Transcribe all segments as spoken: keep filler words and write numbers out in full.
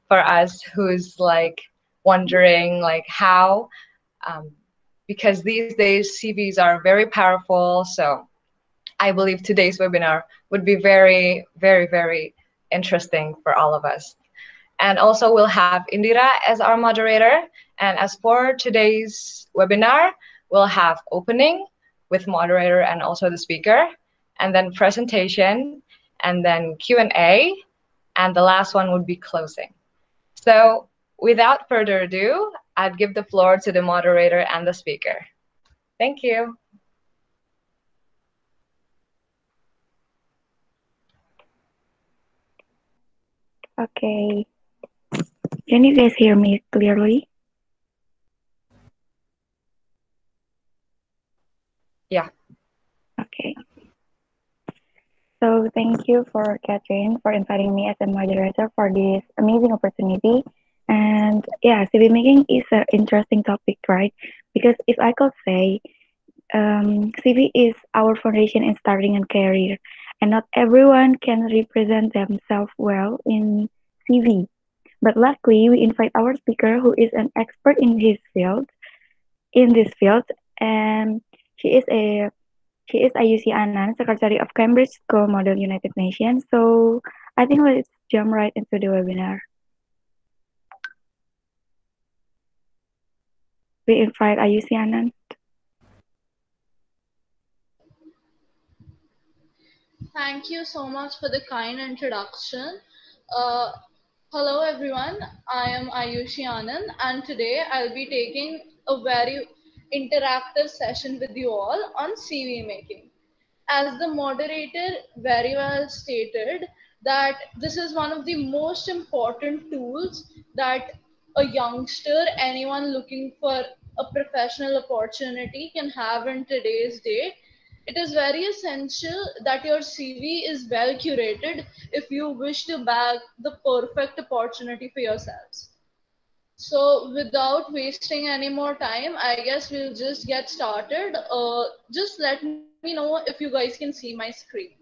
for us who's like wondering like how, um, because these days C Vs are very powerful. So I believe today's webinar would be very, very, very interesting for all of us. And also we'll have Indira as our moderator. And as for today's webinar, we'll have opening with moderator and also the speaker, and then presentation, and then Q and A, and the last one would be closing. So without further ado, I'd give the floor to the moderator and the speaker. Thank you. Okay. Can you guys hear me clearly? Yeah. Okay. So thank you for Catherine for inviting me as a moderator for this amazing opportunity. And yeah, C V making is an interesting topic, right? Because if I could say, um, C V is our foundation in starting a career, and not everyone can represent themselves well in C V. But luckily, we invite our speaker who is an expert in his field, in this field, and she is a she is Ayushi Anand, Secretary of Cambridge School Model United Nations. So I think let's jump right into the webinar. We invite Ayushi Anand. Thank you so much for the kind introduction. Uh, hello everyone, I am Ayushi Anand and today I'll be taking a very interactive session with you all on C V making. As the moderator very well stated that this is one of the most important tools that a youngster, anyone looking for a professional opportunity can have in today's day. It is very essential that your C V is well curated if you wish to bag the perfect opportunity for yourselves. So without wasting any more time, I guess we'll just get started. Uh, just let me know if you guys can see my screen.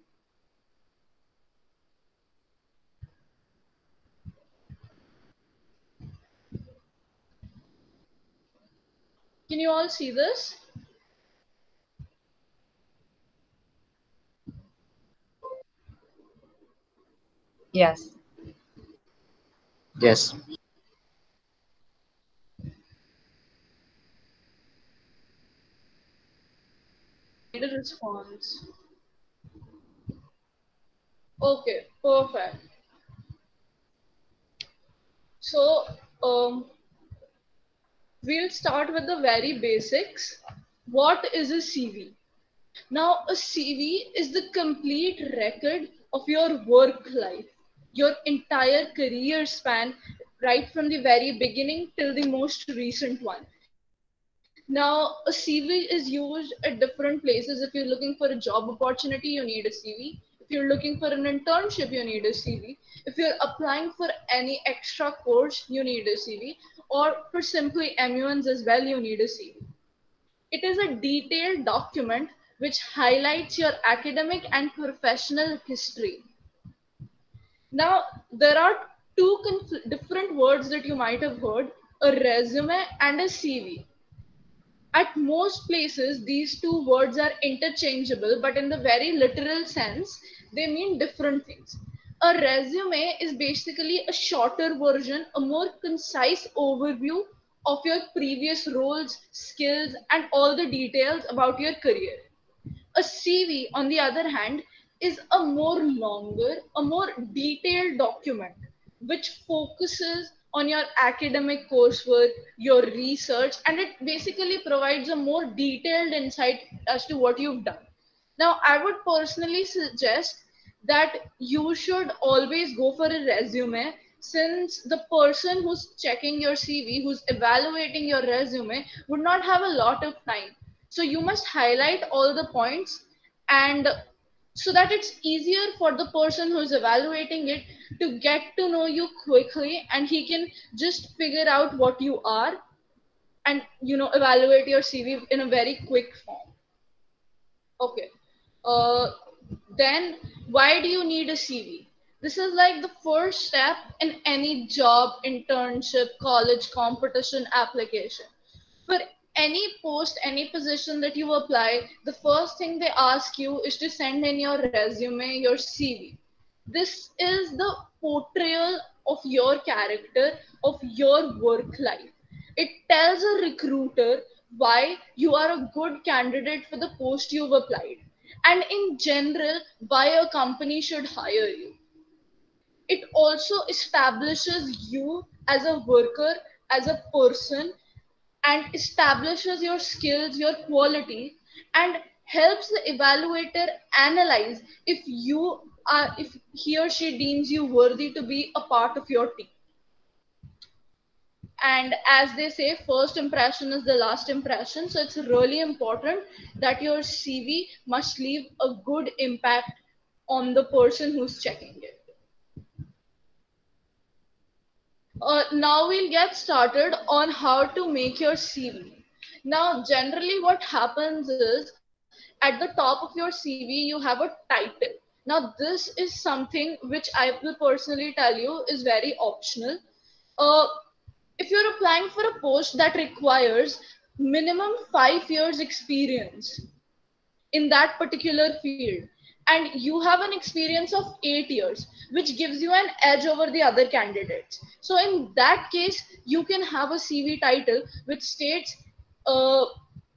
Can you all see this? Yes. Yes. Need a response. Okay, perfect. So um, we'll start with the very basics. What is a C V? Now, a C V is the complete record of your work life, your entire career span, right from the very beginning till the most recent one. Now, a C V is used at different places. If you're looking for a job opportunity, you need a C V. If you're looking for an internship, you need a C V. If you're applying for any extra course, you need a C V. Or for simply M U Ns as well, you need a C V. It is a detailed document which highlights your academic and professional history. Now, there are two conf- different words that you might have heard, a resume and a C V. At most places, these two words are interchangeable, but in the very literal sense, they mean different things. A resume is basically a shorter version, a more concise overview of your previous roles, skills, and all the details about your career. A C V, on the other hand, is a more longer, a more detailed document which focuses on your academic coursework, your research, and it basically provides a more detailed insight as to what you've done. Now, I would personally suggest that you should always go for a resume since the person who's checking your C V, who's evaluating your resume, would not have a lot of time. So you must highlight all the points and so that it's easier for the person who's evaluating it to get to know you quickly and he can just figure out what you are and you know evaluate your C V in a very quick form. Okay. Uh, then why do you need a C V? This is like the first step in any job, internship, college, competition, application. For any post, any position that you apply, the first thing they ask you is to send in your resume, your C V. This is the portrayal of your character, of your work life. It tells a recruiter why you are a good candidate for the post you've applied, and in general, why a company should hire you. It also establishes you as a worker, as a person, and establishes your skills, your quality, and helps the evaluator analyze if you are if he or she deems you worthy to be a part of your team. And as they say, first impression is the last impression, so it's really important that your CV must leave a good impact on the person who's checking it. Uh, now we'll get started on how to make your C V. Now, generally what happens is at the top of your C V, you have a title. Now, this is something which I will personally tell you is very optional. Uh, if you're applying for a post that requires minimum five years experience in that particular field, and you have an experience of eight years, which gives you an edge over the other candidates. So in that case, you can have a C V title which states uh,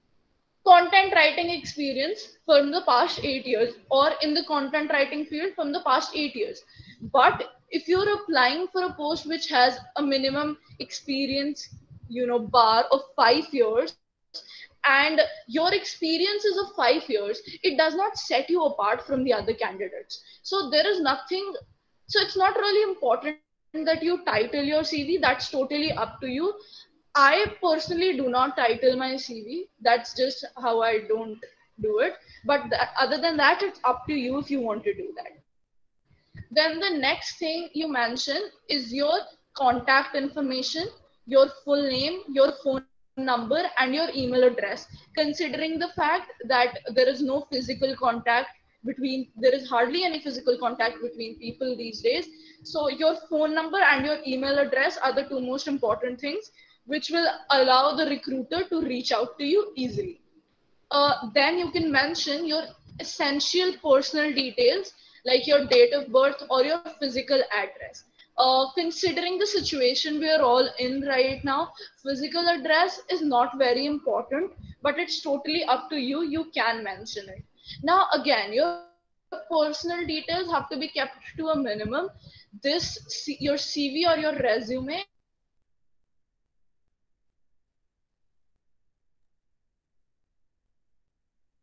content writing experience from the past eight years, or in the content writing field from the past eight years. But if you're applying for a post which has a minimum experience, you know, bar of five years, and your experience is of five years, it does not set you apart from the other candidates. So there is nothing, so it's not really important that you title your C V. That's totally up to you. I personally do not title my C V. That's just how I don't do it. But that, other than that, it's up to you if you want to do that. Then the next thing you mention is your contact information, your full name, your phone number, and your email address. Considering the fact that there is no physical contact between, there is hardly any physical contact between people these days. So your phone number and your email address are the two most important things which will allow the recruiter to reach out to you easily. Uh, then you can mention your essential personal details like your date of birth or your physical address. Uh, considering the situation we are all in right now, physical address is not very important, but it's totally up to you. You can mention it. Now, again, your personal details have to be kept to a minimum. This, your C V or your resume is not meant to be used for marketing purposes. It is meant to be used for employment purposes.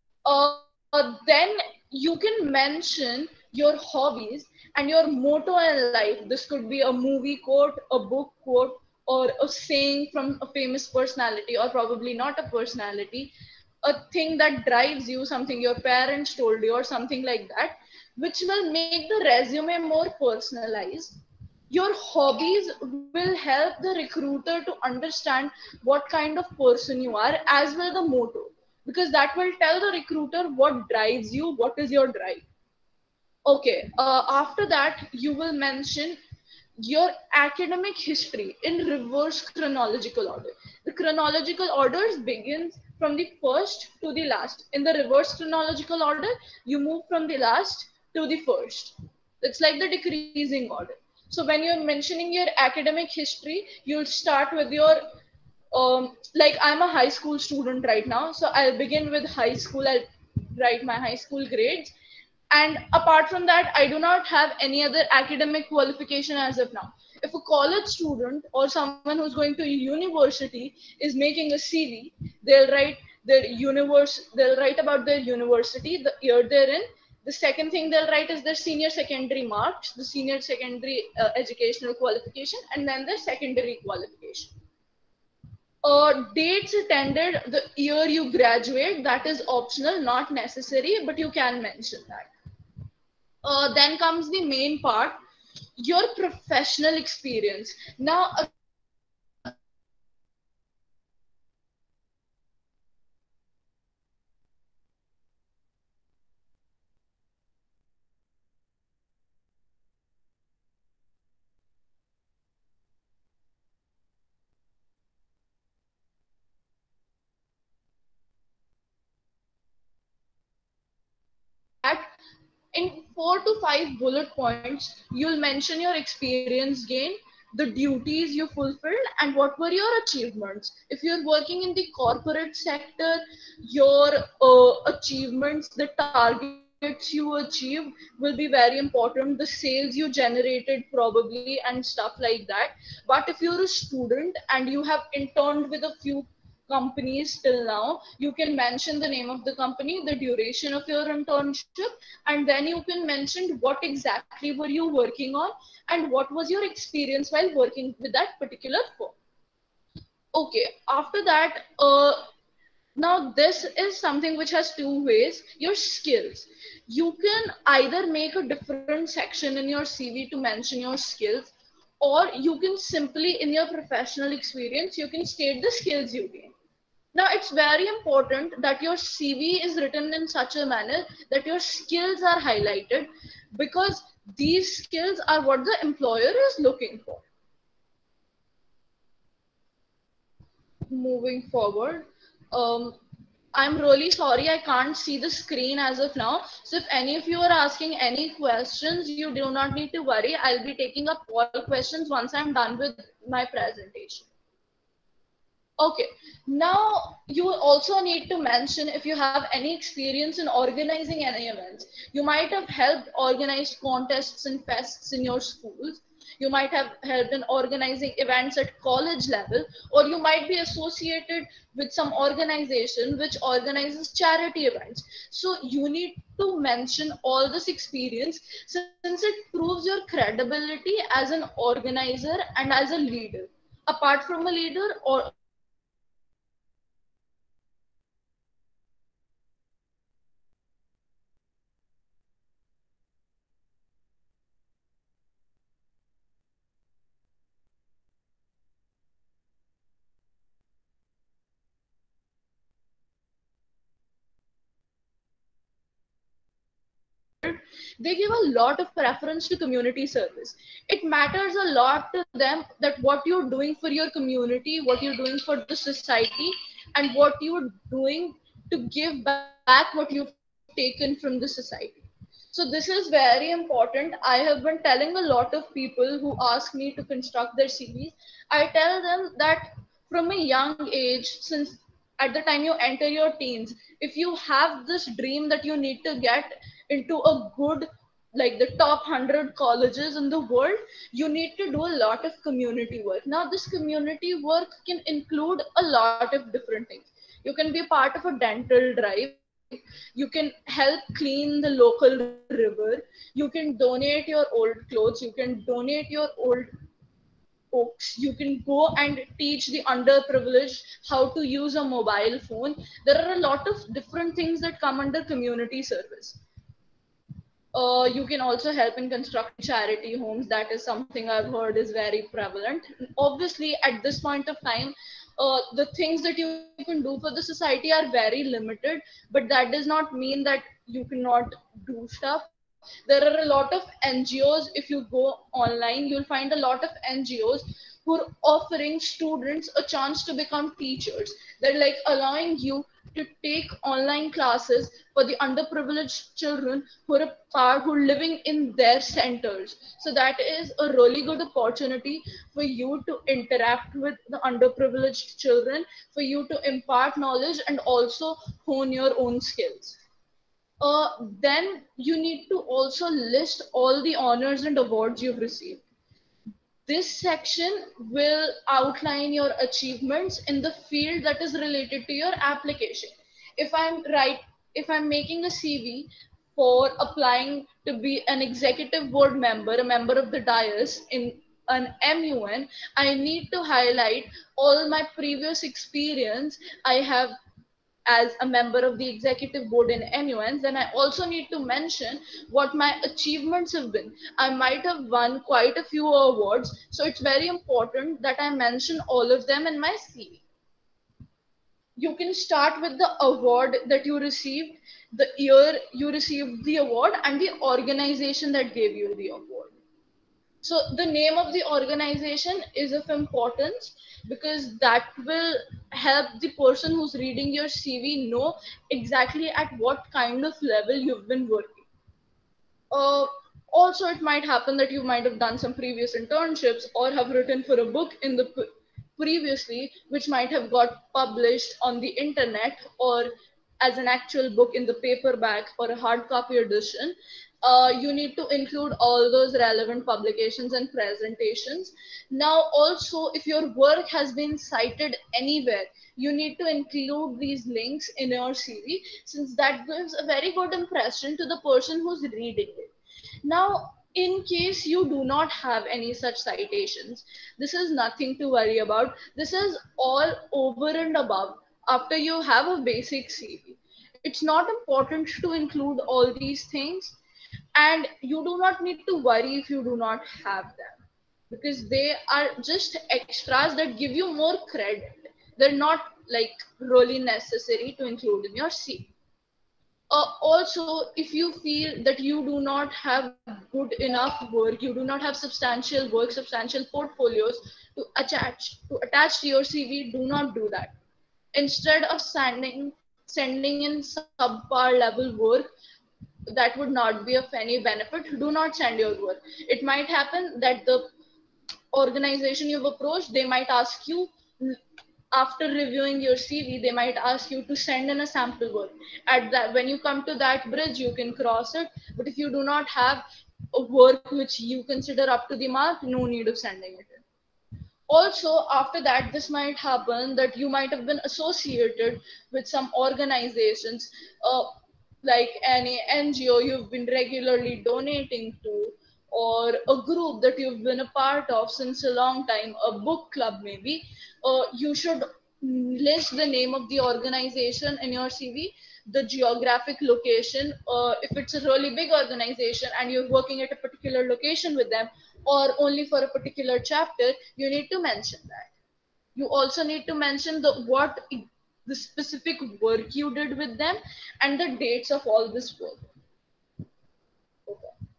Uh, then you can mention your hobbies and your motto in life. This could be a movie quote, a book quote, or a saying from a famous personality, or probably not a personality, a thing that drives you, something your parents told you, or something like that, which will make the resume more personalized. Your hobbies will help the recruiter to understand what kind of person you are, as well the motto, because that will tell the recruiter what drives you, what is your drive. Okay, uh, after that, you will mention your academic history in reverse chronological order. The chronological orders begins from the first to the last. In the reverse chronological order, you move from the last to the first. It's like the decreasing order. So when you're mentioning your academic history, you'll start with your um, like I'm a high school student right now, so I'll begin with high school. I'll write my high school grades, and apart from that, I do not have any other academic qualification as of now. If a college student or someone who's going to university is making a C V, they'll write their universe. They'll write about their university, the year they're in. The second thing they'll write is their senior secondary marks, the senior secondary uh, educational qualification, and then their secondary qualification. Uh, dates attended, the year you graduate, that is optional, not necessary, but you can mention that. Uh, then comes the main part, your professional experience. Now, again, this is something which is very optional. You can mention it, but uh, this is something which is very important. Your professional experience. In four to five bullet points, you'll mention your experience gain, the duties you fulfilled, and what were your achievements. If you're working in the corporate sector, your uh, achievements, the targets you achieved will be very important, the sales you generated probably, and stuff like that. But if you're a student and you have interned with a few companies till now, you can mention the name of the company, the duration of your internship, and then you can mention what exactly were you working on and what was your experience while working with that particular firm. Okay, after that, uh, now this is something which has two ways. Your skills. You can either make a different section in your C V to mention your skills, or you can simply in your professional experience, you can state the skills you gain. Now, it's very important that your C V is written in such a manner that your skills are highlighted, because these skills are what the employer is looking for. Moving forward, um, I'm really sorry I can't see the screen as of now. So if any of you are asking any questions, you do not need to worry. I'll be taking up all questions once I'm done with my presentation. Okay, now you also need to mention if you have any experience in organizing any events. You might have helped organize contests and fests in your schools. You might have helped in organizing events at college level, or you might be associated with some organization which organizes charity events. So you need to mention all this experience, since it proves your credibility as an organizer and as a leader. Apart from a leader, or organizers need to mention all the experience they have in organizing events and organizing charity events. They give a lot of preference to community service. It matters a lot to them that what you're doing for your community, what you're doing for the society, and what you're doing to give back what you've taken from the society. So this is very important. I have been telling a lot of people who ask me to construct their C Vs. I tell them that from a young age, since at the time you enter your teens, if you have this dream that you need to get into a good, like the top one hundred colleges in the world, you need to do a lot of community work. Now this community work can include a lot of different things. You can be part of a dental drive, you can help clean the local river, you can donate your old clothes, you can donate your old books, you can go and teach the underprivileged how to use a mobile phone. There are a lot of different things that come under community service. Uh, you can also help in constructing charity homes. That is something I've heard is very prevalent. Obviously, at this point of time, uh, the things that you can do for the society are very limited, but that does not mean that you cannot do stuff. There are a lot of N G Os. If you go online, you'll find a lot of N G Os who are offering students a chance to become teachers. They're like allowing you to take online classes for the underprivileged children who are part, who are living in their centers. So that is a really good opportunity for you to interact with the underprivileged children, for you to impart knowledge and also hone your own skills. Uh, then you need to also list all the honors and awards you've received. This section will outline your achievements in the field that is related to your application. If I'm right, if I'm making a C V for applying to be an executive board member, a member of the dais in an M U N, I need to highlight all my previous experience I have as a member of the executive board in M U Ns, then I also need to mention what my achievements have been. I might have won quite a few awards, so it's very important that I mention all of them in my C V. You can start with the award that you received, the year you received the award, and the organization that gave you the award. So the name of the organization is of importance, because that will help the person who's reading your C V know exactly at what kind of level you've been working. Uh, Also, it might happen that you might have done some previous internships or have written for a book in the p- previously, which might have got published on the internet or as an actual book in the paperback or a hard copy edition. Uh, you need to include all those relevant publications and presentations. Now, also, if your work has been cited anywhere, you need to include these links in your C V, since that gives a very good impression to the person who's reading it. Now, in case you do not have any such citations, this is nothing to worry about. This is all over and above after you have a basic C V. It's not important to include all these things, and you do not need to worry if you do not have them, because they are just extras that give you more credit. They're not like really necessary to include in your C V. Uh, also, if you feel that you do not have good enough work, you do not have substantial work, substantial portfolios to attach to attach to your C V, do not do that. Instead of sending sending in subpar level work that would not be of any benefit, do not send your work. It might happen that the organization you've approached, they might ask you, after reviewing your C V, they might ask you to send in a sample work. At that, when you come to that bridge, you can cross it. But if you do not have a work which you consider up to the mark, no need of sending it in. Also, after that, this might happen that you might have been associated with some organizations, uh, like any N G O you've been regularly donating to, or a group that you've been a part of since a long time, a book club maybe. Uh, you should list the name of the organization in your C V, the geographic location. Uh, if it's a really big organization and you're working at a particular location with them, or only for a particular chapter, you need to mention that. You also need to mention the what the specific work you did with them and the dates of all this work. Okay.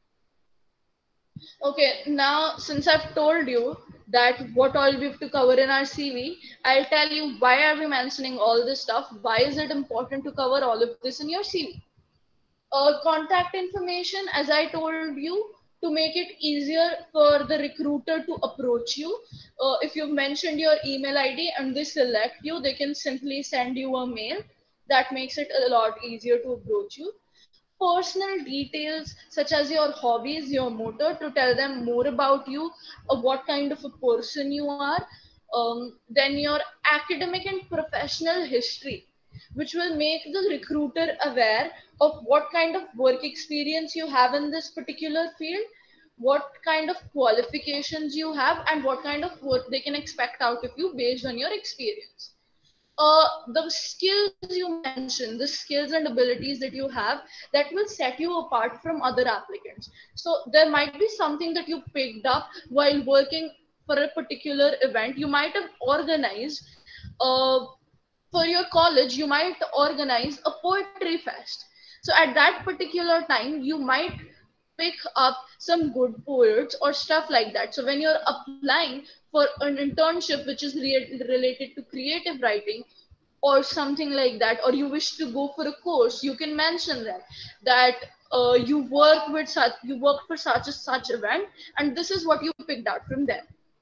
Okay, now since I've told you that what all we have to cover in our C V, I'll tell you why are we mentioning all this stuff? Why is it important to cover all of this in your C V? Uh, contact information, as I told you, to make it easier for the recruiter to approach you. Uh, if you've mentioned your email I D and they select you, they can simply send you a mail. That makes it a lot easier to approach you. Personal details such as your hobbies, your motor, to tell them more about you, uh, what kind of a person you are. Um, then your academic and professional history, which will make the recruiter aware of what kind of work experience you have in this particular field, what kind of qualifications you have, and what kind of work they can expect out of you based on your experience. Uh, the skills you mentioned, the skills and abilities that you have, that will set you apart from other applicants. So there might be something that you picked up while working for a particular event. You might have organized, uh, for your college, you might organize a poetry fest. So at that particular time, you might pick up some good poets or stuff like that. So when you're applying for an internship which is re- related to creative writing or something like that, or you wish to go for a course, you can mention that that uh, you work with such you work for such a such event, and this is what you picked out from them.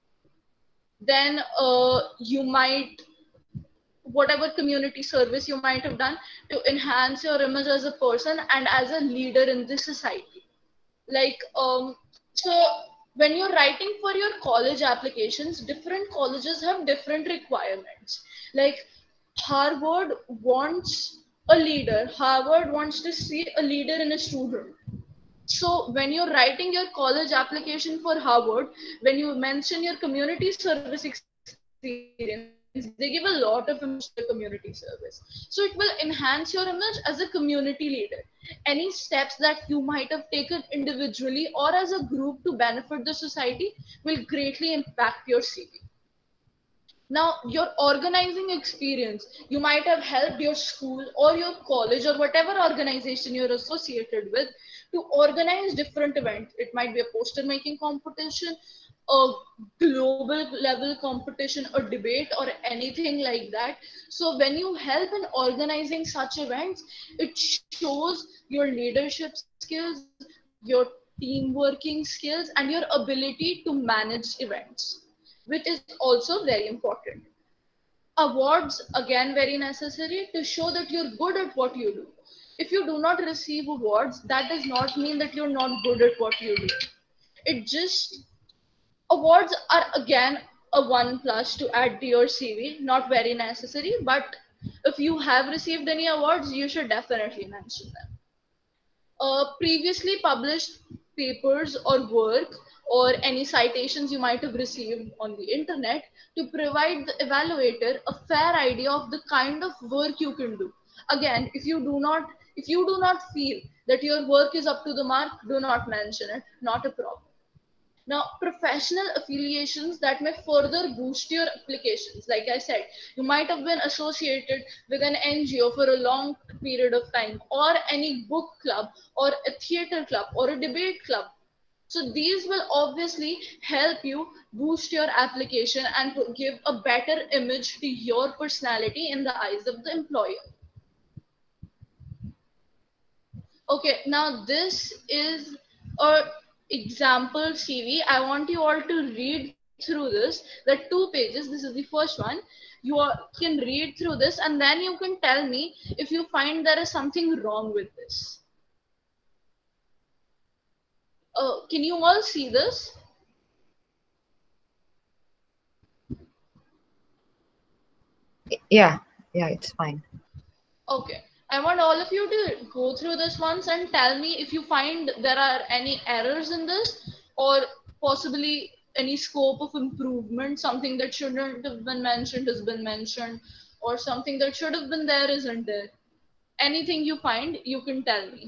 Then uh, you might, whatever community service you might have done to enhance your image as a person and as a leader in this society. Like, um, so when you're writing for your college applications, different colleges have different requirements. Like, Harvard wants a leader. Harvard wants to see a leader in a student. So when you're writing your college application for Harvard, when you mention your community service experience, they give a lot of importance to your community service. So it will enhance your image as a community leader. Any steps that you might have taken individually or as a group to benefit the society will greatly impact your C V. Now, your organizing experience, you might have helped your school or your college or whatever organization you're associated with to organize different events. It might be a poster making competition, a global level competition, a debate, or anything like that. So, when you help in organizing such events, it shows your leadership skills, your your team working skills, and your ability to manage events, which is also very important. Awards, again, very necessary to show that you're good at what you do. If you do not receive awards, that does not mean that you're not good at what you do. It just, awards are again a one plus to add to your C V, not very necessary, but if you have received any awards, you should definitely mention them. Uh, previously published papers or work or any citations you might have received on the internet to provide the evaluator a fair idea of the kind of work you can do. Again, if you do not if you do not feel that your work is up to the mark, do not mention it, not a problem. Now, professional affiliations that may further boost your applications. Like I said, you might have been associated with an N G O for a long period of time, or any book club, or a theater club, or a debate club. So these will obviously help you boost your application and give a better image to your personality in the eyes of the employer. Okay, now this is a example C V. I want you all to read through this. There are two pages. This is the first one. You all can read through this, and then you can tell me if you find there is something wrong with this. Uh, can you all see this? Yeah, yeah, it's fine. Okay. I want all of you to go through this once and tell me if you find there are any errors in this, or possibly any scope of improvement, something that shouldn't have been mentioned has been mentioned, or something that should have been there isn't there. Anything you find, you can tell me.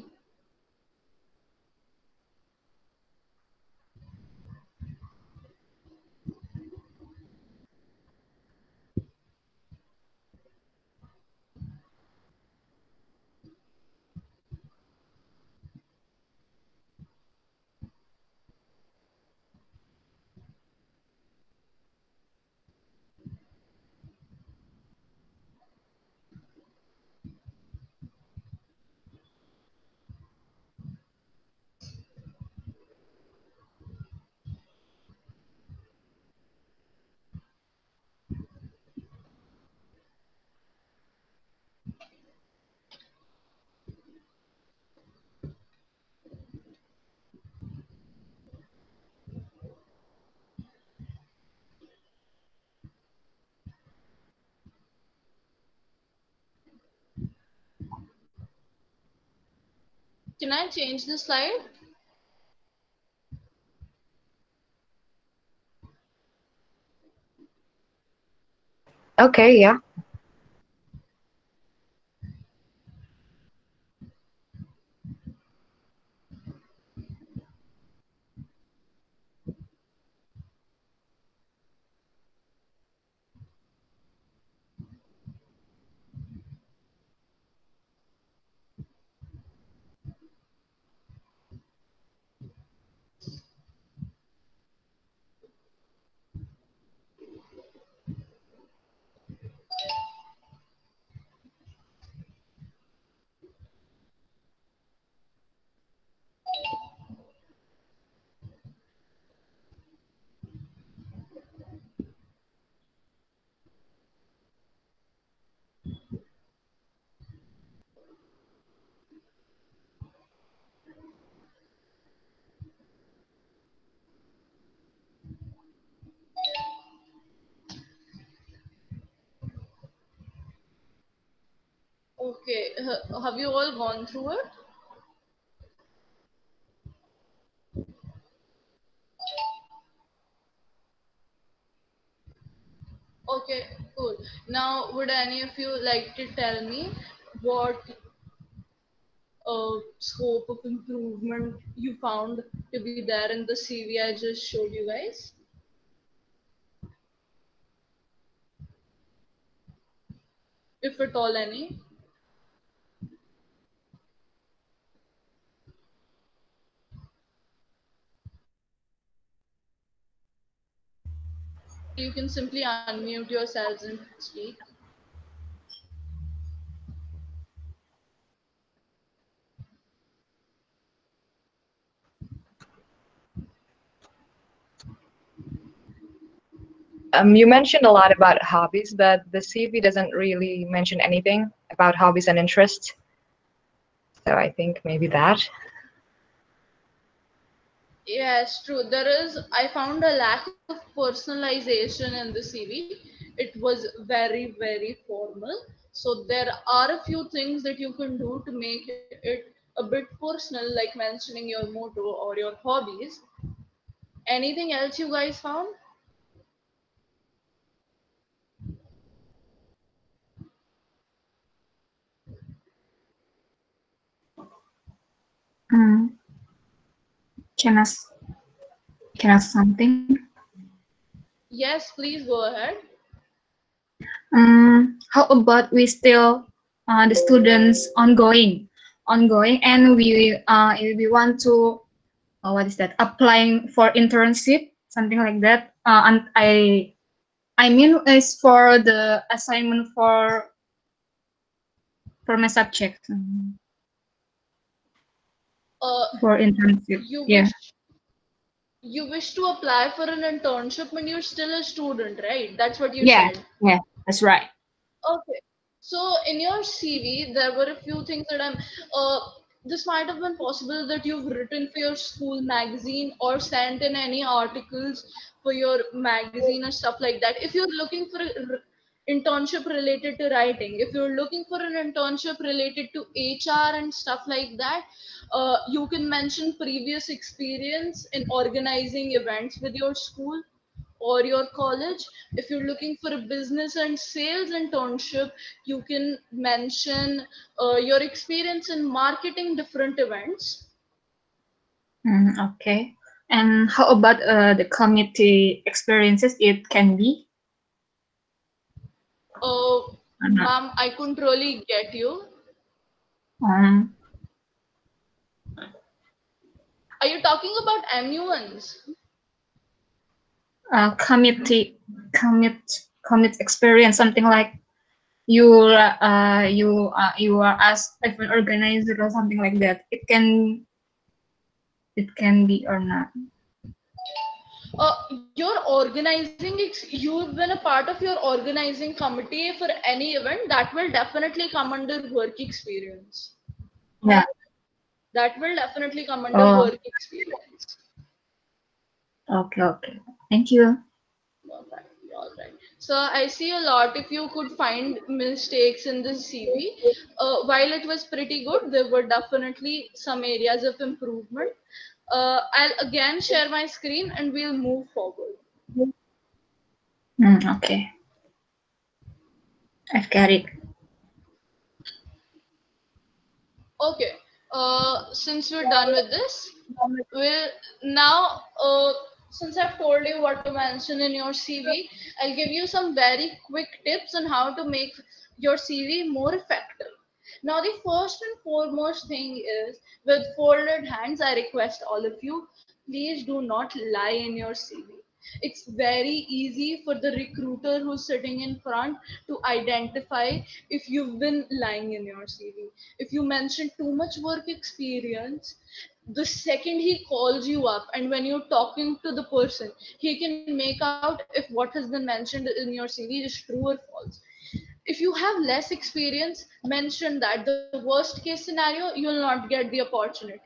Can I change the slide? Okay, yeah. Okay. H- Have you all gone through it? Okay, cool. Now, would any of you like to tell me what uh, scope of improvement you found to be there in the C V I just showed you guys? If at all any. You can simply unmute yourselves and speak. Um, you mentioned a lot about hobbies, but the C V doesn't really mention anything about hobbies and interests. So I think maybe that. Yes, true. There is, I found a lack of personalization in the C V. It was very, very formal. So there are a few things that you can do to make it a bit personal, like mentioning your motto or your hobbies. Anything else you guys found? Mm, can I s- can I ask something? Yes, please go ahead. Um, how about we still uh, the students ongoing, ongoing, and we uh we want to uh, what is that applying for internship something like that. Uh, and I I mean is for the assignment for for my subject um, Uh, for internship. you Yeah, wish you wish to apply for an internship when you're still a student, right? That's what you yeah, said. yeah. That's right. Okay. So in your C V, there were a few things that I'm. Uh, this might have been possible that you've written for your school magazine or sent in any articles for your magazine or stuff like that. If you're looking for a r- internship related to writing, if you're looking for an internship related to H R and stuff like that, uh, you can mention previous experience in organizing events with your school or your college. If you're looking for a business and sales internship, you can mention uh, your experience in marketing different events. Mm, okay. And how about uh, the community experiences? It can be uh, or not. Ma'am, I couldn't really get you. Um, Are you talking about M U Ns? uh, community commit commit experience something like you uh you uh, you are asked as an organizer or something like that. It can it can be or not. Uh, your organizing ex- you've been a part of your organizing committee for any event, that will definitely come under work experience. Yeah. That will definitely come under Oh, work experience. okay, okay. Thank you. All right, all right. So I see a lot. If you could find mistakes in the C V, uh, while it was pretty good, there were definitely some areas of improvement. Uh, I'll again share my screen and we'll move forward. Mm, okay, I've got it. Okay. Uh, since we're done with this, we'll now. Uh, since I've told you what to mention in your C V, I'll give you some very quick tips on how to make your C V more effective. Now, the first and foremost thing is with folded hands, I request all of you, please do not lie in your C V. It's very easy for the recruiter who's sitting in front to identify if you've been lying in your C V. If you mention too much work experience, the second he calls you up and when you're talking to the person, he can make out if what has been mentioned in your C V is true or false. If you have less experience, mention that the worst case scenario, you'll not get the opportunity.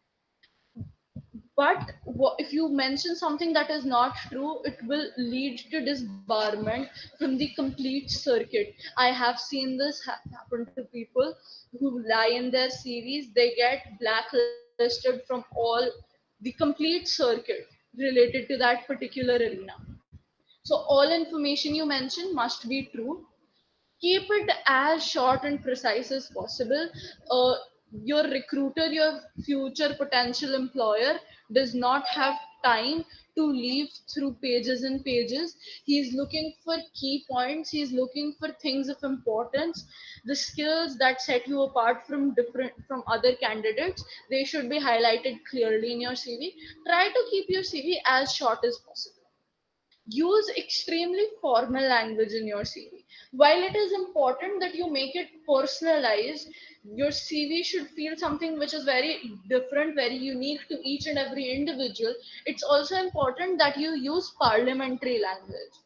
But wha- if you mention something that is not true, it will lead to disbarment from the complete circuit. I have seen this ha- happen to people who lie in their C Vs. They get blacklisted from all the complete circuit related to that particular arena. So all information you mention must be true. Keep it as short and precise as possible. Uh, your recruiter, your future potential employer, does not have time to leaf through pages and pages. He's looking for key points, he's looking for things of importance, the skills that set you apart from different from other candidates. They should be highlighted clearly in your CV. Try to keep your CV as short as possible. Use extremely formal language in your C V. While it is important that you make it personalized, your C V should feel something which is very different, very unique to each and every individual. It's also important that you use parliamentary language.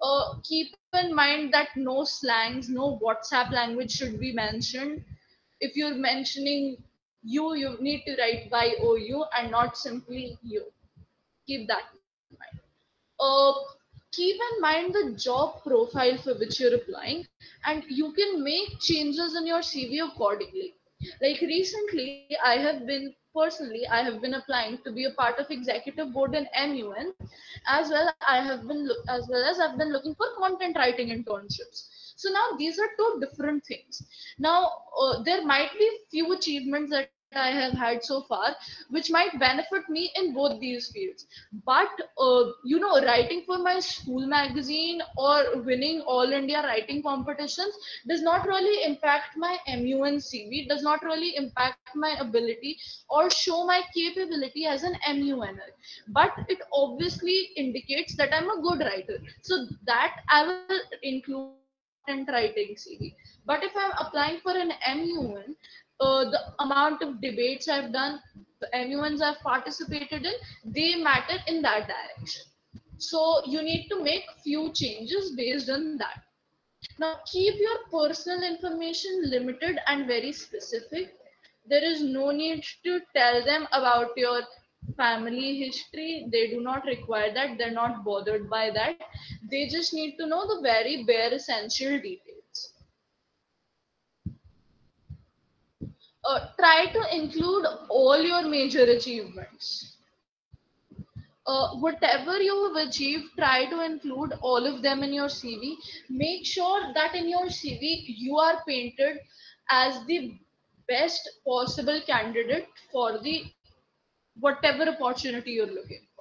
Uh, keep in mind that no slangs, no WhatsApp language should be mentioned. If you're mentioning you, you need to write Y O U and not simply you. Keep that in mind. Uh, Keep in mind the job profile for which you're applying, and you can make changes in your C V accordingly. Like recently, I have been personally, I have been applying to be a part of executive board in M U N, as well. I have been lo- as well as I've been looking for content writing internships. So now these are two different things. Now uh, there might be few achievements that I have had so far, which might benefit me in both these fields. But uh, you know, writing for my school magazine or winning all India writing competitions does not really impact my M U N C V, does not really impact my ability or show my capability as an M U N er. But it obviously indicates that I'm a good writer. So that I will include in my content writing C V. But if I'm applying for an M U N, uh, the amount of debates I've done, the M U Ns I've participated in, they matter in that direction. So you need to make few changes based on that. Now keep your personal information limited and very specific. There is no need to tell them about your family history. They do not require that. They're not bothered by that. They just need to know the very bare essential details. Uh, try to include all your major achievements. Uh, whatever you have achieved, try to include all of them in your C V. Make sure that in your C V you are painted as the best possible candidate for the whatever opportunity you're looking for.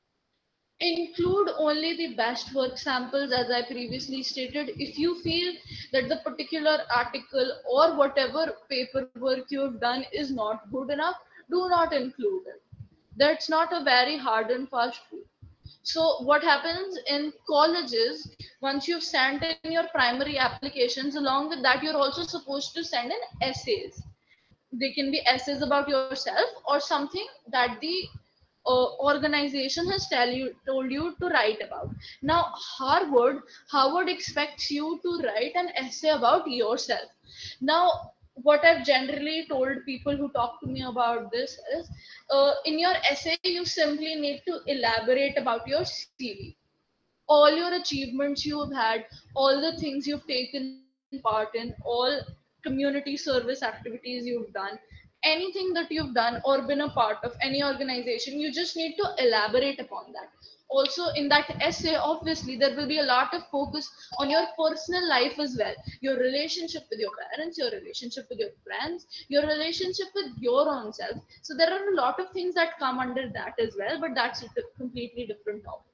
Include only the best work samples, as I previously stated. If you feel that the particular article or whatever paperwork you've done is not good enough, do not include it. That's not a very hard and fast rule. So what happens in colleges, once you've sent in your primary applications, along with that you're also supposed to send in essays. They can be essays about yourself or something that the uh, organization has tell you told you to write about. Now harvard harvard expects you to write an essay about yourself. Now what I've generally told people who talk to me about this is, uh, in your essay you simply need to elaborate about your CV, all your achievements you have had, all the things you've taken part in, all community service activities you've done, anything that you've done or been a part of, any organization, you just need to elaborate upon that. Also in that essay, obviously there will be a lot of focus on your personal life as well, your relationship with your parents, your relationship with your friends, your relationship with your own self. So there are a lot of things that come under that as well, but that's a completely different topic.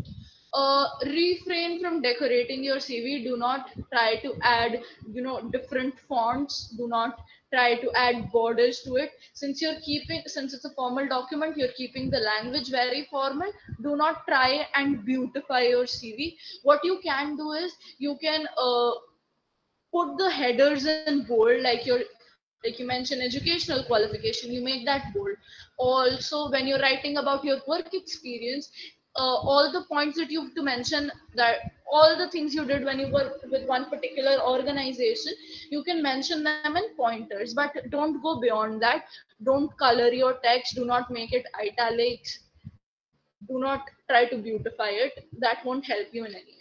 Uh, refrain from decorating your C V. Do not try to add, you know, different fonts. Do not try to add borders to it. Since you're keeping, since it's a formal document, you're keeping the language very formal. Do not try and beautify your C V. What you can do is you can uh, put the headers in bold, like your, like you mentioned educational qualification, you make that bold. Also when you're writing about your work experience, uh, all the points that you have to mention, that all the things you did when you were with one particular organization, you can mention them in pointers, but don't go beyond that. Don't color your text, do not make it italics, do not try to beautify it. That won't help you in any way.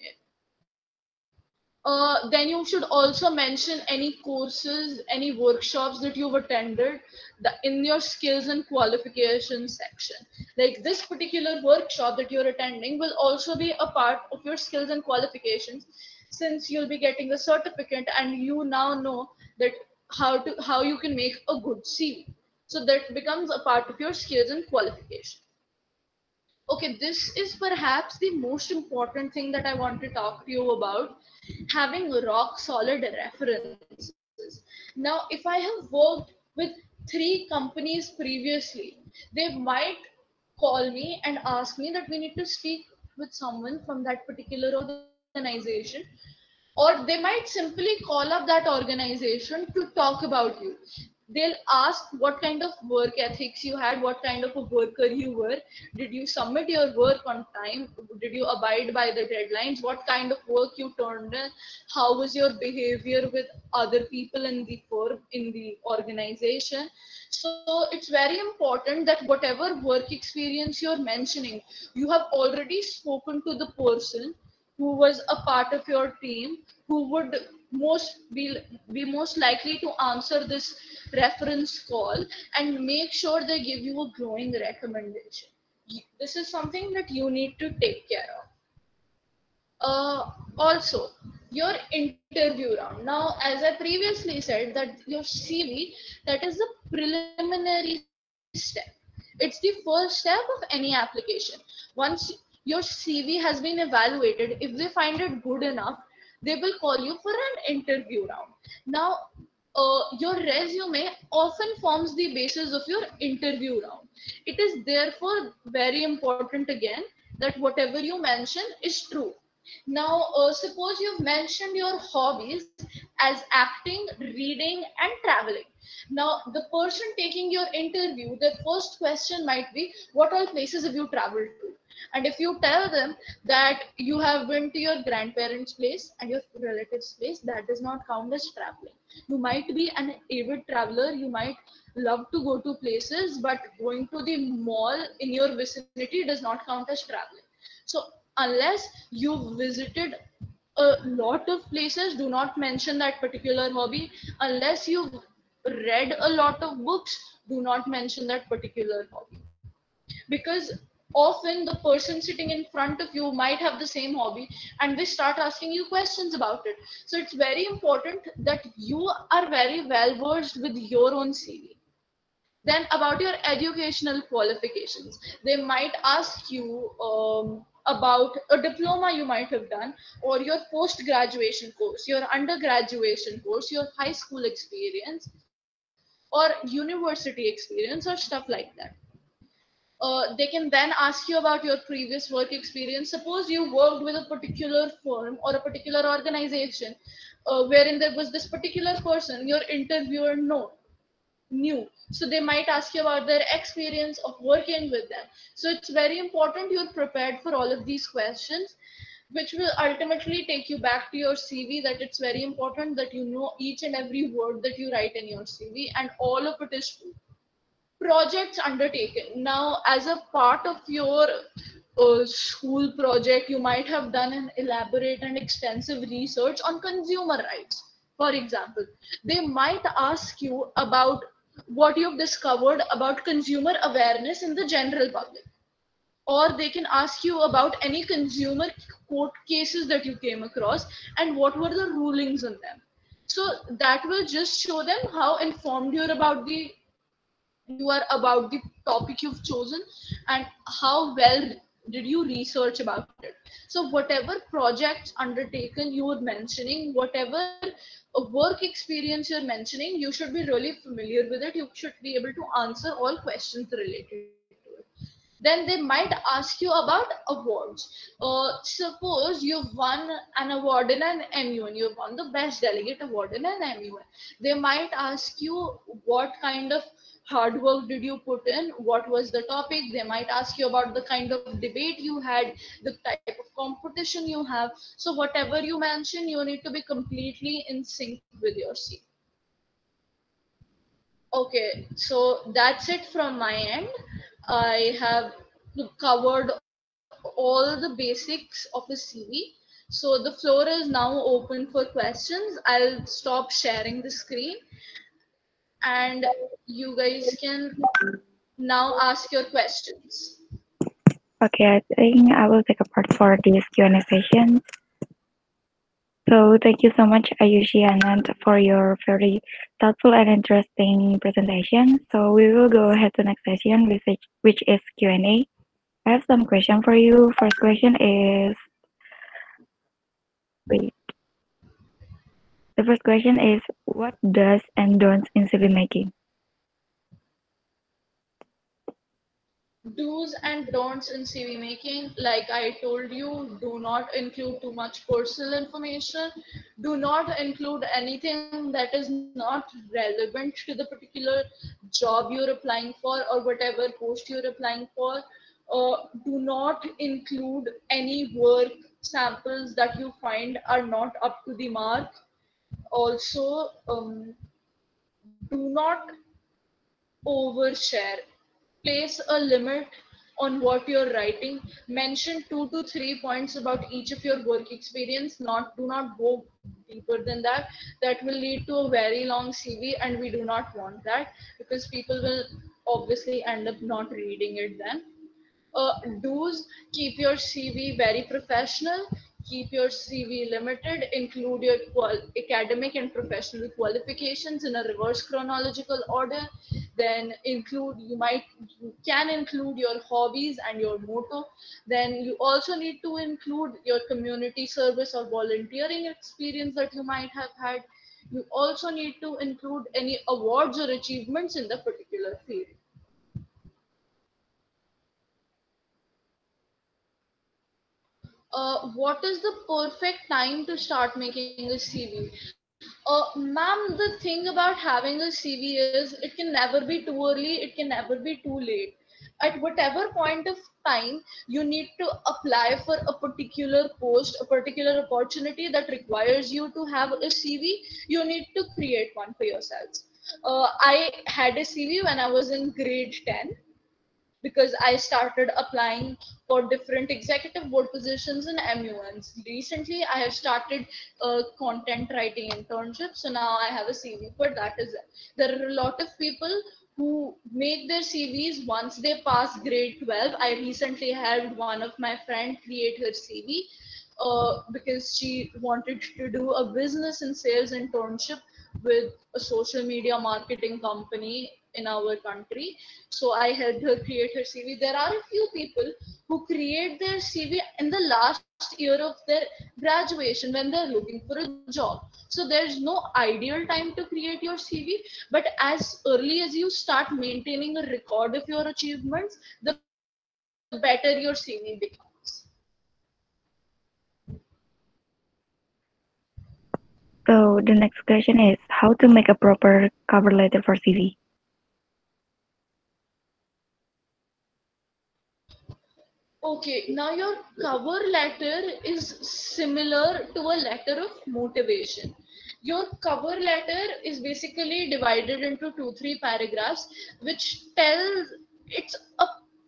Uh, then you should also mention any courses, any workshops that you've attended the, in your skills and qualifications section. Like this particular workshop that you're attending will also be a part of your skills and qualifications, since you'll be getting a certificate and you now know that how to how you can make a good C V. So that becomes a part of your skills and qualification. Okay, this is perhaps the most important thing that I want to talk to you about, having rock solid references. Now, if I have worked with three companies previously, they might call me and ask me that we need to speak with someone from that particular organization, or they might simply call up that organization to talk about you. They'll ask what kind of work ethics you had, what kind of a worker you were, did you submit your work on time, did you abide by the deadlines, what kind of work you turned in, how was your behavior with other people in the firm, in the organization. So it's very important that whatever work experience you're mentioning, you have already spoken to the person who was a part of your team, who would most be, be most likely to answer this reference call, and make sure they give you a glowing recommendation. This is something that you need to take care of. Uh, also, your interview round. Now, as I previously said, that your C V, that is the preliminary step. It's the first step of any application. Once your C V has been evaluated, if they find it good enough, they will call you for an interview round. Now, uh, your resume often forms the basis of your interview round. It is therefore very important again that whatever you mention is true. Now, uh, suppose you've mentioned your hobbies as acting, reading, and traveling. Now, the person taking your interview, their first question might be, what all places have you traveled to? And if you tell them that you have been to your grandparents' place and your relatives' place, that does not count as traveling. You might be an avid traveler, you might love to go to places, but going to the mall in your vicinity does not count as traveling. So, unless you visited a lot of places, do not mention that particular hobby. Unless you've read a lot of books, do not mention that particular hobby. Because often the person sitting in front of you might have the same hobby, and they start asking you questions about it. So it's very important that you are very well versed with your own C V. Then about your educational qualifications, they might ask you um, about a diploma you might have done, or your post graduation course, your undergraduation course, your high school experience, or university experience, or stuff like that. Uh, they can then ask you about your previous work experience. Suppose you worked with a particular firm or a particular organization, uh, wherein there was this particular person your interviewer know new, so they might ask you about their experience of working with them. So it's very important you're prepared for all of these questions, which will ultimately take you back to your CV, that it's very important that you know each and every word that you write in your CV, and all of it is true. Projects undertaken. Now, as a part of your uh, school project, you might have done an elaborate and extensive research on consumer rights. For example, they might ask you about what you've discovered about consumer awareness in the general public, or they can ask you about any consumer court cases that you came across and what were the rulings on them. So that will just show them how informed you're about the you are about the topic you've chosen, and how well did you research about it. So whatever projects undertaken you were mentioning, whatever uh, work experience you're mentioning, you should be really familiar with it. You should be able to answer all questions related to it. Then they might ask you about awards. Uh, suppose you've won an award in an M U N, you've won the best delegate award in an M U N. They might ask you what kind of hard work did you put in, what was the topic. They might ask you about the kind of debate you had, the type of competition you have. So whatever you mention, you need to be completely in sync with your C V. Okay, so that's it from my end. I have covered all the basics of a C V. So the floor is now open for questions. I'll stop sharing the screen, and you guys can now ask your questions. Okay, I think I will take a part for this Q and A session. So thank you so much, Ayushi and Anand, for your very thoughtful and interesting presentation. So we will go ahead to next session, which is, which is Q and A. I have some question for you. First question is, wait. The first question is, what does and don'ts in C V making? Do's and don'ts in C V making, like I told you, do not include too much personal information. Do not include anything that is not relevant to the particular job you're applying for or whatever post you're applying for. Uh, do not include any work samples that you find are not up to the mark. Also, um, do not overshare. Place a limit on what you're writing. Mention two to three points about each of your work experience. Not do not go deeper than that. That will lead to a very long C V, and we do not want that because people will obviously end up not reading it then. Uh, do's: keep your C V very professional, keep your C V limited, include your qual- academic and professional qualifications in a reverse chronological order. Then include, you might, you can include your hobbies and your motto. Then you also need to include your community service or volunteering experience that you might have had. You also need to include any awards or achievements in the particular field. Uh, what is the perfect time to start making a C V? Uh, ma'am, the thing about having a C V is it can never be too early, it can never be too late. At whatever point of time you need to apply for a particular post, a particular opportunity that requires you to have a C V, you need to create one for yourselves. Uh, I had a C V when I was in grade ten because I started applying for different executive board positions in M U Ns. Recently, I have started uh, content writing internships, so now I have a C V for that as well. There are a lot of people who make their C Vs once they pass grade twelve. I recently helped one of my friend create her C V uh, because she wanted to do a business and sales internship with a social media marketing company in our country. So I helped her create her C V. There are a few people who create their C V in the last year of their graduation when they're looking for a job. So there's no ideal time to create your C V, but as early as you start maintaining a record of your achievements, the better your C V becomes. So the next question is how to make a proper cover letter for C V. Okay, now your cover letter is similar to a letter of motivation. Your cover letter is basically divided into two, three paragraphs, which tells, it's a,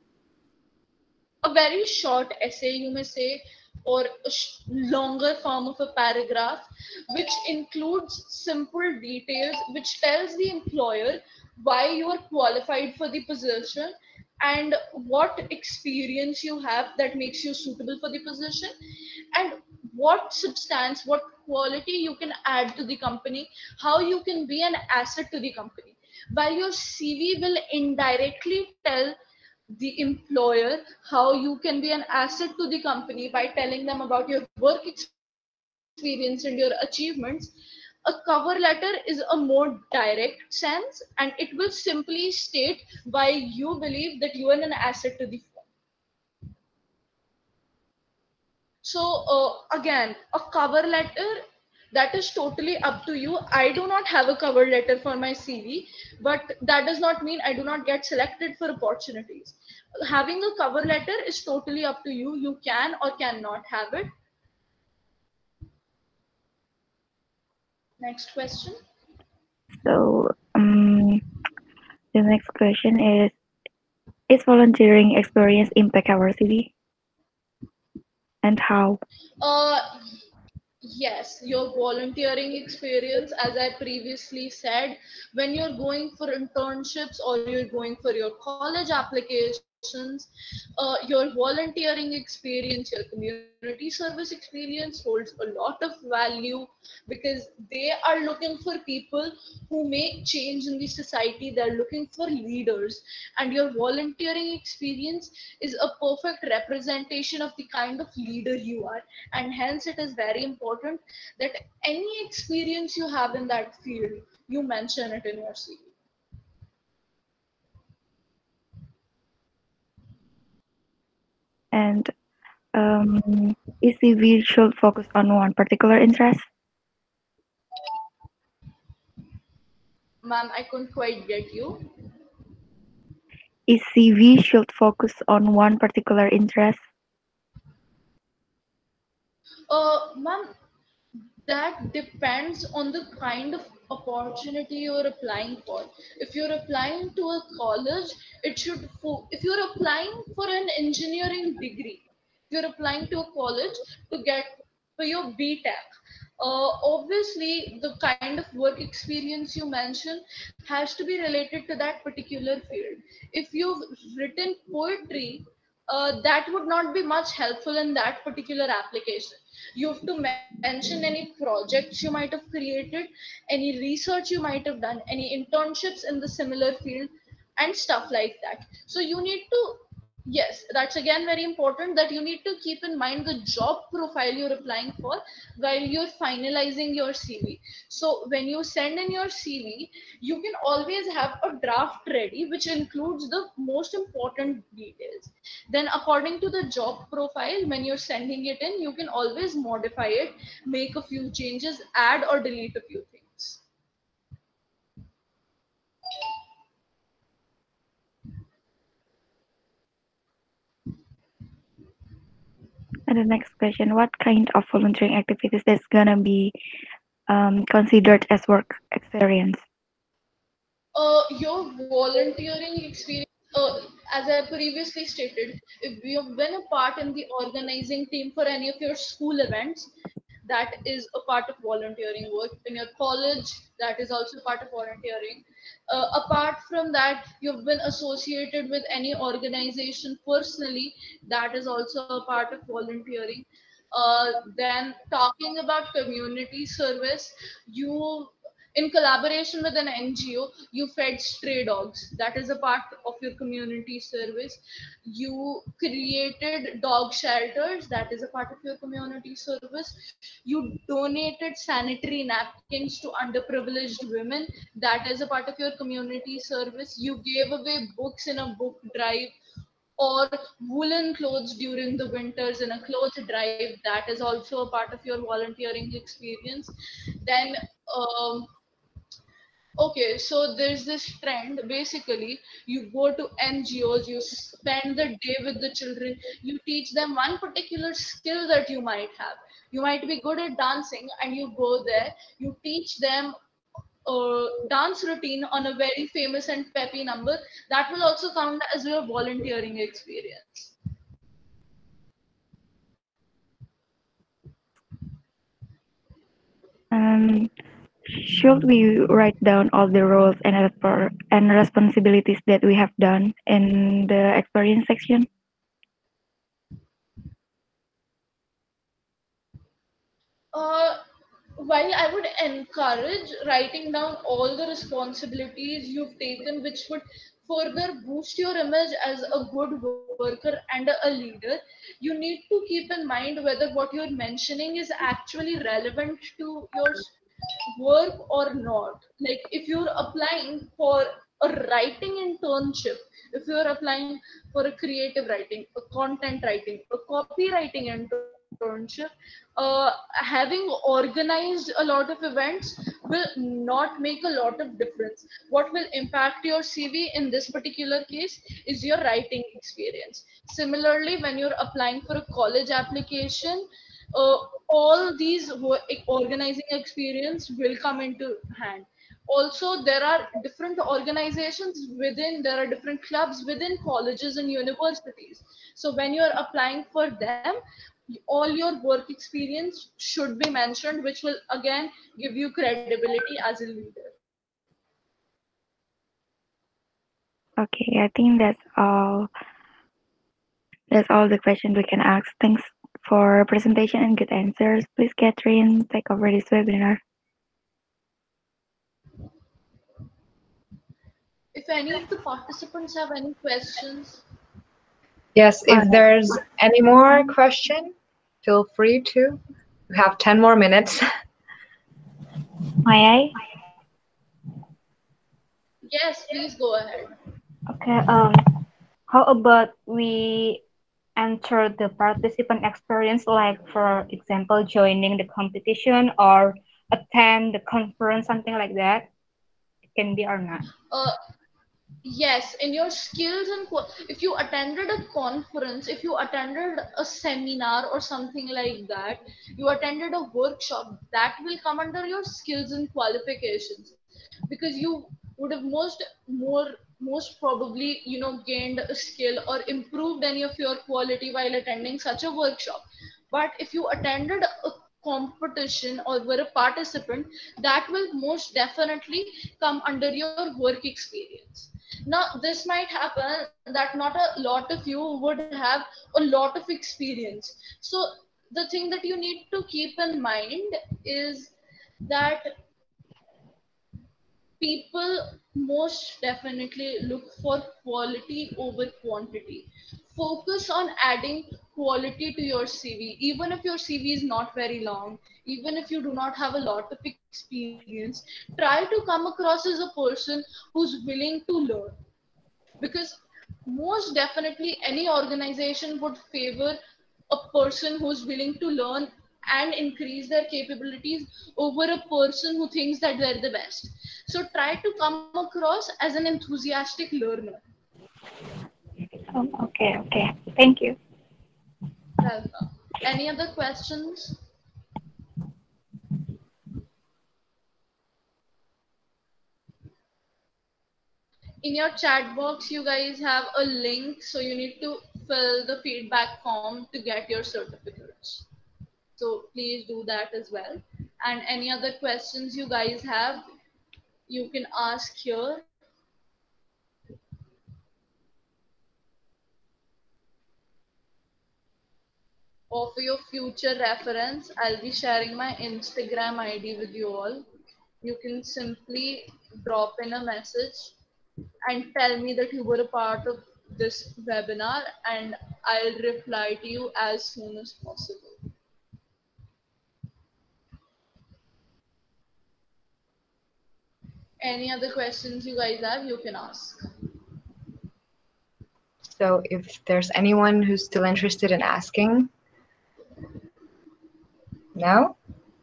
a very short essay, you may say, or a sh- longer form of a paragraph, which includes simple details, which tells the employer why you are qualified for the position and what experience you have that makes you suitable for the position, and what substance, what quality you can add to the company, how you can be an asset to the company. While your C V will indirectly tell the employer how you can be an asset to the company by telling them about your work experience and your achievements, a cover letter is a more direct sense and it will simply state why you believe that you are an asset to the firm. So uh, again, a cover letter, that is totally up to you. I do not have a cover letter for my C V, but that does not mean I do not get selected for opportunities. Having a cover letter is totally up to you. You can or cannot have it. Next question. So um, the next question is is volunteering experience impact our C V and how? Uh, Yes, your volunteering experience, as I previously said, when you're going for internships or you're going for your college applications, uh, your volunteering experience, your community service experience holds a lot of value because they are looking for people who make change in the society. They're looking for leaders, and your volunteering experience is a perfect representation of the kind of leader you are, and hence it is very important that any experience you have in that field you mention it in your C V. And um, is C V should focus on one particular interest? Ma'am, I couldn't quite get you. Is C V should focus on one particular interest? Uh, ma'am, that depends on the kind of opportunity you're applying for. If you're applying to a college, it should fo- if you're applying for an engineering degree, if you're applying to a college to get for your B Tech, uh, obviously the kind of work experience you mentioned has to be related to that particular field. If you've written poetry, uh, that would not be much helpful in that particular application. You have to mention any projects you might have created, any research you might have done, any internships in the similar field, and stuff like that. So you need to, yes, that's again very important, that you need to keep in mind the job profile you're applying for while you're finalizing your C V. So when you send in your C V, you can always have a draft ready which includes the most important details. Then according to the job profile, when you're sending it in, you can always modify it, make a few changes, add or delete a few things. And the next question, what kind of volunteering activities that's gonna be um, considered as work experience? Uh, your volunteering experience, uh, as I previously stated, if you've been a part in the organizing team for any of your school events, that is a part of volunteering work. In your college, that is also part of volunteering. Uh, apart from that, you've been associated with any organization personally, that is also a part of volunteering. Uh, then talking about community service, you, in collaboration with an N G O, you fed stray dogs. That is a part of your community service. You created dog shelters. That is a part of your community service. You donated sanitary napkins to underprivileged women. That is a part of your community service. You gave away books in a book drive, or woolen clothes during the winters in a cloth drive. That is also a part of your volunteering experience. Then um, okay, so there's this trend. Basically, you go to N G Os, you spend the day with the children, you teach them one particular skill that you might have. You might be good at dancing, and you go there, you teach them a dance routine on a very famous and peppy number. That will also count as your volunteering experience. Um, should we write down all the roles and resp- and responsibilities that we have done in the experience section? Uh, while I would encourage writing down all the responsibilities you've taken, which would further boost your image as a good worker and a leader, you need to keep in mind whether what you're mentioning is actually relevant to your work or not. Like if you're applying for a writing internship, if you're applying for a creative writing, a content writing, a copywriting internship, uh, having organized a lot of events will not make a lot of difference. What will impact your C V in this particular case is your writing experience. Similarly, when you're applying for a college application, uh, all these wo- organizing experience will come into hand. Also, there are different organizations within, there are different clubs within colleges and universities. So when you're applying for them, all your work experience should be mentioned, which will again give you credibility as a leader. Okay, I think that's all. That's all the questions we can ask. Thanks for presentation and good answers. Please, Catherine, take over this webinar. If any of the participants have any questions. Yes, Uh, if there's any more question, feel free to. We have ten more minutes. may I? Yes, please go ahead. Okay. Um, how about we enter the participant experience, like for example, joining the competition or attend the conference, something like that? can be or not? Uh, yes, in your skills and qua- if you attended a conference, if you attended a seminar or something like that, you attended a workshop, that will come under your skills and qualifications, because you would have most more most probably, you know, gained a skill or improved any of your quality while attending such a workshop. But if you attended a competition or were a participant, that will most definitely come under your work experience. Now this might happen that not a lot of you would have a lot of experience. So the thing that you need to keep in mind is that people most definitely look for quality over quantity. Focus on adding quality to your C V, even if your C V is not very long, even if you do not have a lot of experience. Try to come across as a person who's willing to learn, because most definitely any organization would favor a person who's willing to learn and increase their capabilities over a person who thinks that they're the best. So try to come across as an enthusiastic learner. Oh, okay, okay. Thank you. Welcome. Any other questions? In your chat box you guys have a link, so you need to fill the feedback form to get your certificates, so please do that as well. And any other questions you guys have, you can ask here. Or for your future reference, I'll be sharing my Instagram I D with you all. You can simply drop in a message and tell me that you were a part of this webinar, and I'll reply to you as soon as possible. Any other questions you guys have, you can ask. So if there's anyone who's still interested in asking, no?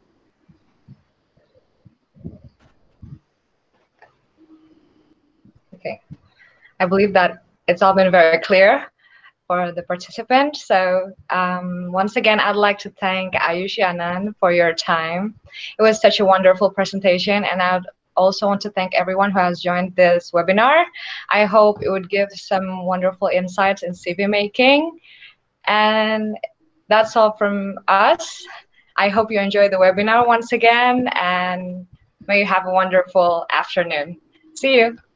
Okay. I believe that it's all been very clear for the participants. So um, once again, I'd like to thank Ayushi Anand for your time. It was such a wonderful presentation, and I'd also want to thank everyone who has joined this webinar. I hope it would give some wonderful insights in C V making. And that's all from us. I hope you enjoyed the webinar once again, and may you have a wonderful afternoon. See you.